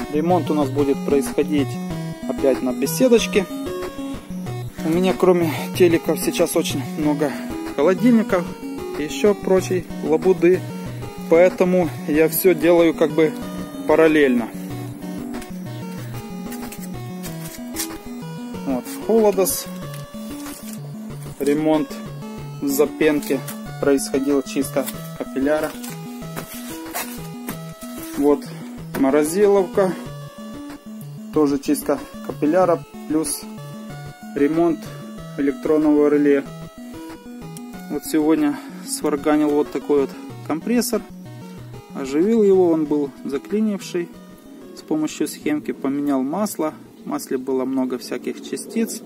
Ремонт у нас будет происходить опять на беседочке. У меня кроме телеков сейчас очень много холодильников и еще прочей лабуды. Поэтому я все делаю как бы параллельно. Вот, в Холодос ремонт в запенке происходил, чистка капилляра. Вот Морозиловка, тоже чистка капилляра, плюс ремонт электронного реле. Вот сегодня сварганил вот такой вот компрессор, оживил его, он был заклинивший. С помощью схемки поменял масло, в масле было много всяких частиц.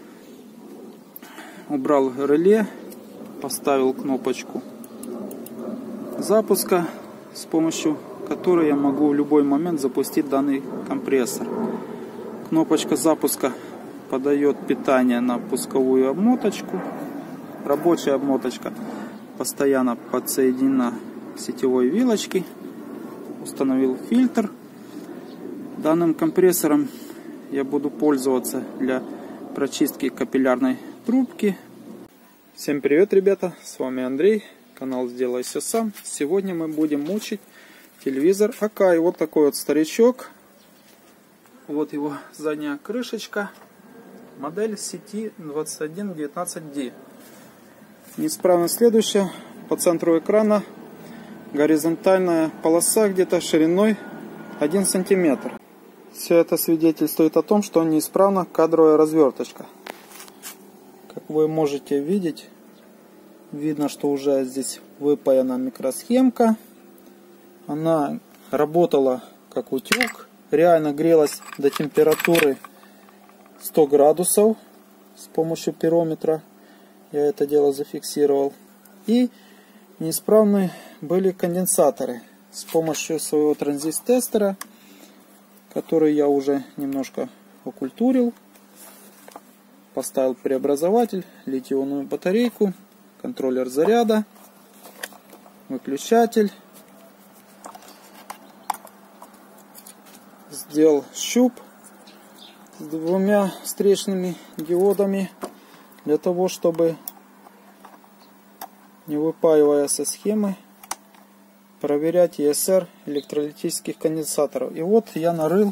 Убрал реле, поставил кнопочку запуска, с помощью которой я могу в любой момент запустить данный компрессор. Кнопочка запуска подает питание на пусковую обмоточку. Рабочая обмоточка постоянно подсоединена к сетевой вилочке. Установил фильтр. Данным компрессором я буду пользоваться для прочистки капиллярной трубки. Всем привет, ребята! С вами Андрей, канал Сделай Все Сам. Сегодня мы будем мучить телевизор Акай. Вот такой вот старичок. Вот его задняя крышечка. Модель CT2119D. Неисправность следующая. По центру экрана горизонтальная полоса где-то шириной 1 см. Все это свидетельствует о том, что неисправна кадровая разверточка. Как вы можете видеть, видно, что уже здесь выпаяна микросхемка. Она работала как утюг, реально грелась до температуры 100 градусов с помощью пирометра. Я это дело зафиксировал. И неисправны были конденсаторы. С помощью своего транзит-тестера, который я уже немножко окультурил, поставил преобразователь, литий-ионную батарейку, контроллер заряда, выключатель. Сделал щуп с 2 встречными диодами для того, чтобы, не выпаивая со схемы, проверять ЕСР электролитических конденсаторов. И вот я нарыл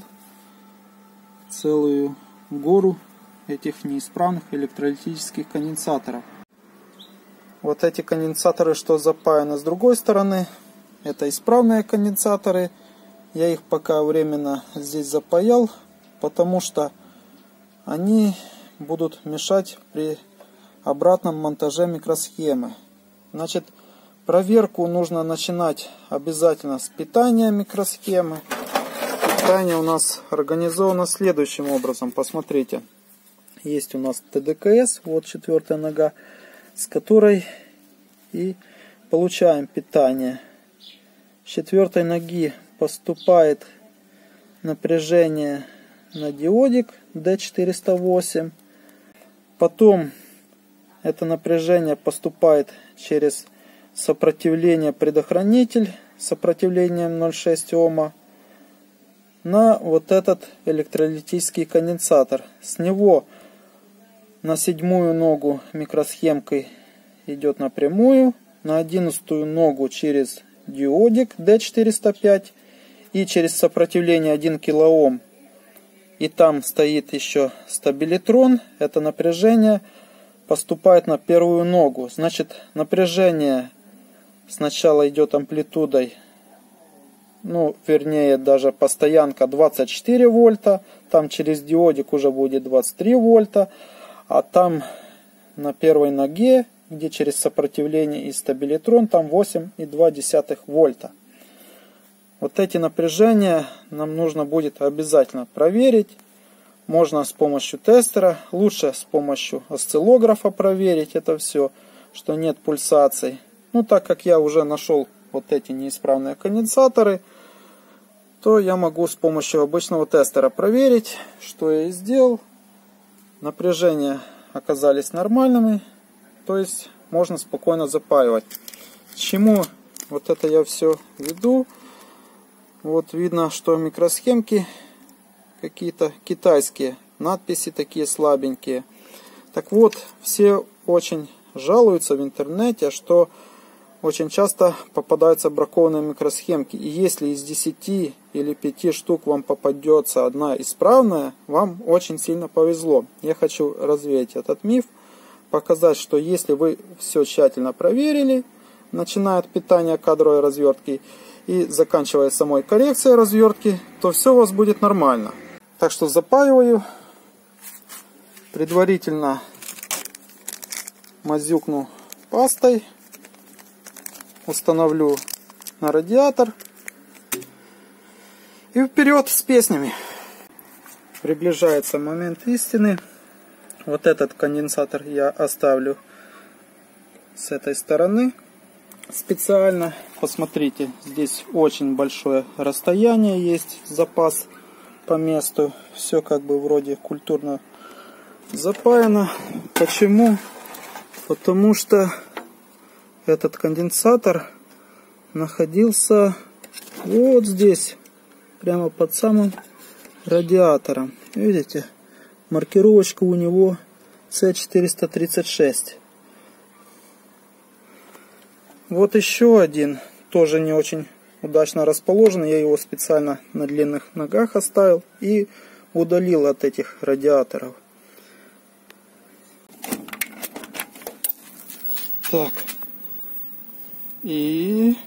целую гору этих неисправных электролитических конденсаторов. Вот эти конденсаторы, что запаяны с другой стороны, это исправные конденсаторы. Я их пока временно здесь запаял, потому что они будут мешать при обратном монтаже микросхемы. Значит, проверку нужно начинать обязательно с питания микросхемы. Питание у нас организовано следующим образом. Посмотрите, есть у нас ТДКС, вот 4-я нога, с которой и получаем питание. С 4-й ноги поступает напряжение на диодик D408. Потом это напряжение поступает через сопротивление предохранитель сопротивлением 0,6 Ома на вот этот электролитический конденсатор. С него на 7-ю ногу микросхемкой идет напрямую, на 11-ю ногу через диодик D405 и через сопротивление 1 кОм. И там стоит еще стабилитрон. Это напряжение поступает на 1-ю ногу. Значит, напряжение сначала идет амплитудой, вернее даже постоянка 24 вольта. Там через диодик уже будет 23 вольта. А там на 1-й ноге, где через сопротивление и стабилитрон, там 8,2 вольта. Вот эти напряжения нам нужно будет обязательно проверить. Можно с помощью тестера, лучше с помощью осциллографа проверить это все, что нет пульсаций. Так как я уже нашел вот эти неисправные конденсаторы, то я могу с помощью обычного тестера проверить, что я и сделал. Напряжения оказались нормальными, то есть можно спокойно запаивать. К чему вот это я все веду? Вот видно, что микросхемки какие-то китайские, надписи такие слабенькие. Так вот, все очень жалуются в интернете, что очень часто попадаются бракованные микросхемки. И если из 10 или 5 штук вам попадется одна исправная, вам очень сильно повезло. Я хочу развеять этот миф, показать, что если вы все тщательно проверили, начиная от питания кадровой развертки и заканчивая самой коррекцией развертки, то все у вас будет нормально. Так что запаиваю, предварительно мазюкну пастой, установлю на радиатор и вперед с песнями. Приближается момент истины. Вот этот конденсатор я оставлю с этой стороны специально. Посмотрите, здесь очень большое расстояние есть, запас по месту. Все как бы вроде культурно запаяно. Почему? Потому что этот конденсатор находился вот здесь, прямо под самым радиатором. Видите? Маркировочка у него C436. Вот еще один, тоже не очень удачно расположен. Я его специально на длинных ногах оставил и удалил от этих радиаторов. Так. И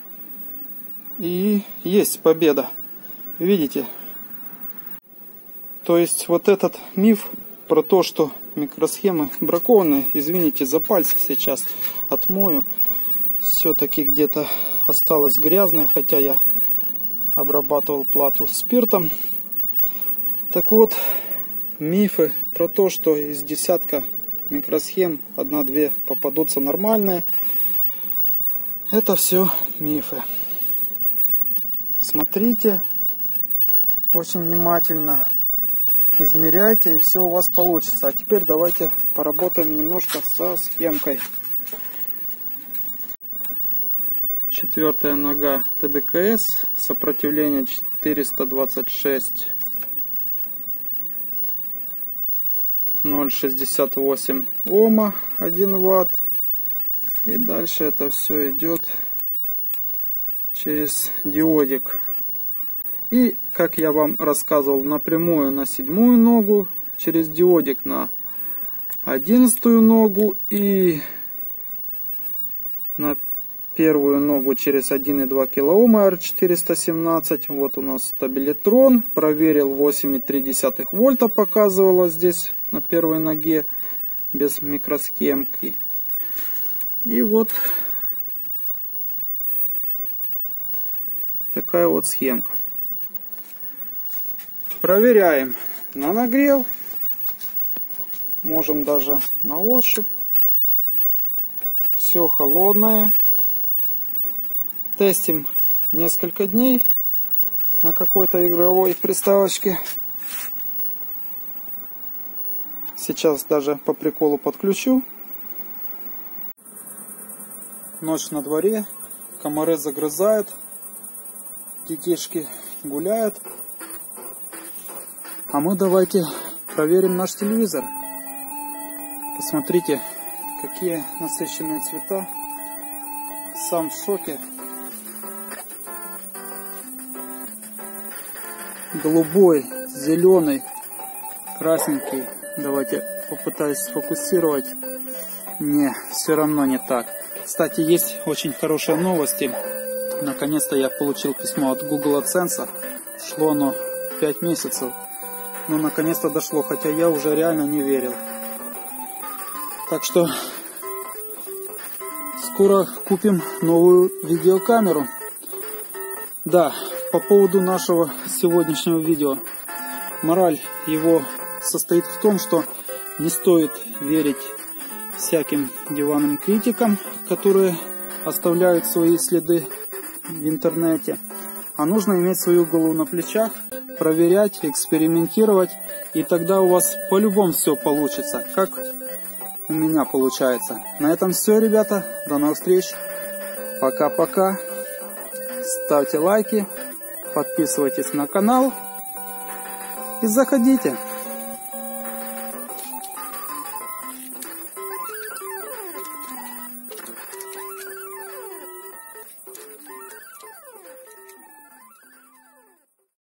есть победа. Видите? То есть вот этот миф про то, что микросхемы бракованные, извините за пальцы, сейчас отмою. Все-таки где-то осталось грязное, хотя я обрабатывал плату спиртом. Так вот, мифы про то, что из десятка микросхем 1-2 попадутся нормальные, это все мифы. Смотрите очень внимательно, измеряйте, и все у вас получится. А теперь давайте поработаем немножко со схемкой. 4-я нога ТДКС, сопротивление 426 0,68 Ома, 1 Ватт. И дальше это все идет через диодик. И, как я вам рассказывал, напрямую на 7-ю ногу, через диодик на 11-ю ногу и на 1-ю ногу через 1,2 кОм R417. Вот у нас стабилитрон. Проверил, 8,3 вольта показывало здесь на 1-й ноге без микросхемки. И вот такая вот схемка. Проверяем на нагрев. Можем даже на ощупь. Все холодное. Тестим несколько дней на какой-то игровой приставочке. Сейчас даже по приколу подключу. Ночь на дворе, комары загрызают, детишки гуляют. А мы давайте проверим наш телевизор. Посмотрите, какие насыщенные цвета. Сам в шоке. Голубой, зеленый, красненький. Давайте попытаюсь сфокусировать. Не, все равно не так. Кстати, есть очень хорошие новости. Наконец-то я получил письмо от Google AdSense. Шло оно 5 месяцев. Но наконец-то дошло, хотя я уже реально не верил. Так что скоро купим новую видеокамеру. Да, по поводу нашего сегодняшнего видео. Мораль его состоит в том, что не стоит верить всяким диванным критикам, которые оставляют свои следы в интернете. А нужно иметь свою голову на плечах, проверять, экспериментировать, и тогда у вас по-любому все получится, как у меня получается. На этом все, ребята. До новых встреч. Пока-пока. Ставьте лайки, Подписывайтесь на канал и заходите.